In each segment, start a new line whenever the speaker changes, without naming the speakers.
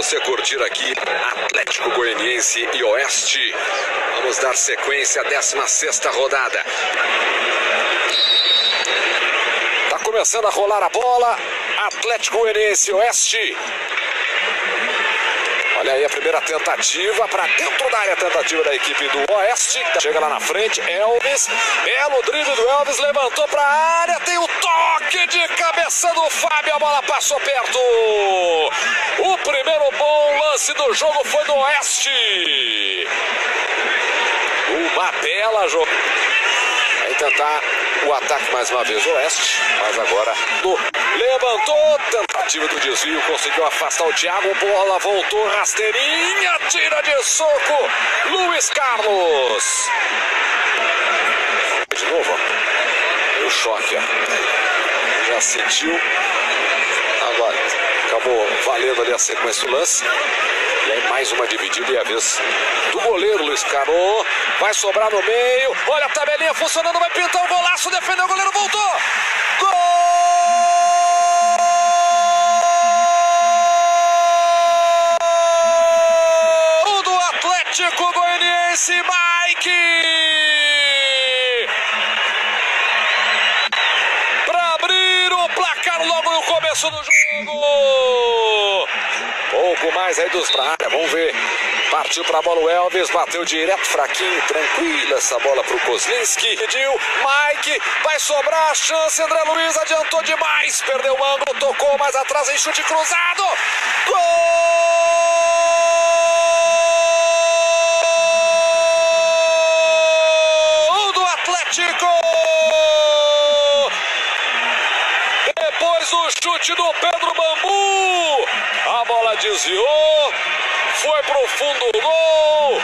você curtir aqui Atlético Goianiense e Oeste. Vamos dar sequência à 16ª rodada. Tá começando a rolar a bola. Atlético Goianiense e Oeste. Olha aí a primeira tentativa para dentro da área, tentativa da equipe do Oeste. Chega lá na frente, Elvis. Belo drible do Elvis, levantou para a área. Tem o toque de cabeça do Fábio, a bola passou perto. O primeiro bom lance do jogo foi do Oeste. Uma bela jogada. Vai tentar o ataque mais uma vez o Oeste, mas agora levantou, tentativa do desvio, conseguiu afastar o Thiago, bola voltou, rasteirinha, tira de soco, Luiz Carlos. De novo, ó. O choque, ó. Já sentiu, agora acabou valendo ali a sequência do lance. E aí mais uma dividida e a vez do goleiro Luiz Carlos. Vai sobrar no meio. Olha a tabelinha funcionando, vai pintar o golaço, defendeu o goleiro, voltou. Gol do Atlético Goianiense, Mike. Para abrir o placar logo no começo do jogo. Pouco mais aí dos pra área, vamos ver. Partiu pra bola o Elvis, bateu direto, fraquinho, tranquila essa bola pro Kozlinski. Pediu, Mike, vai sobrar a chance, André Luiz adiantou demais, perdeu o ângulo, tocou mais atrás em chute cruzado. Gol do Atlético! Depois do chute do Pedro Bambu, a bola desviou, foi pro fundo do gol.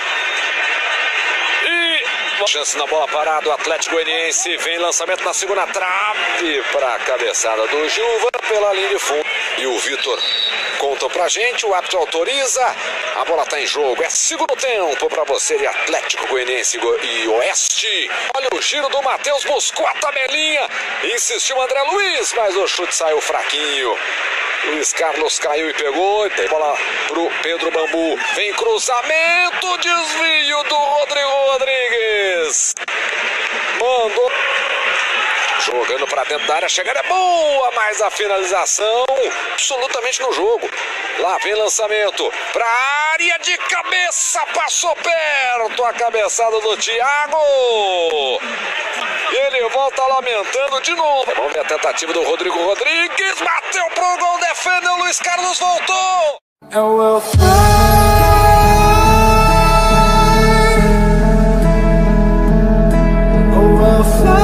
E chance na bola parada, o Atlético Goianiense vem lançamento na segunda trave para a cabeçada do Gilvan pela linha de fundo. E o Vitor conta pra gente, o árbitro autoriza, a bola tá em jogo, é segundo tempo para você de Atlético Goianiense e Oeste. Olha o giro do Matheus, buscou a tabelinha, insistiu André Luiz, mas o chute saiu fraquinho. Luiz Carlos caiu e pegou, tem bola pro Pedro Bambu, vem cruzamento, desvio do Rodrigo Rodrigues. Mandou. Jogando para dentro da área, a chegada é boa, mas a finalização absolutamente no jogo. Lá vem lançamento para a área de cabeça, passou perto a cabeçada do Thiago. Ele volta lamentando de novo. Vamos ver a tentativa do Rodrigo Rodrigues, bateu pro gol, defendeu, Luiz Carlos voltou. I will fly.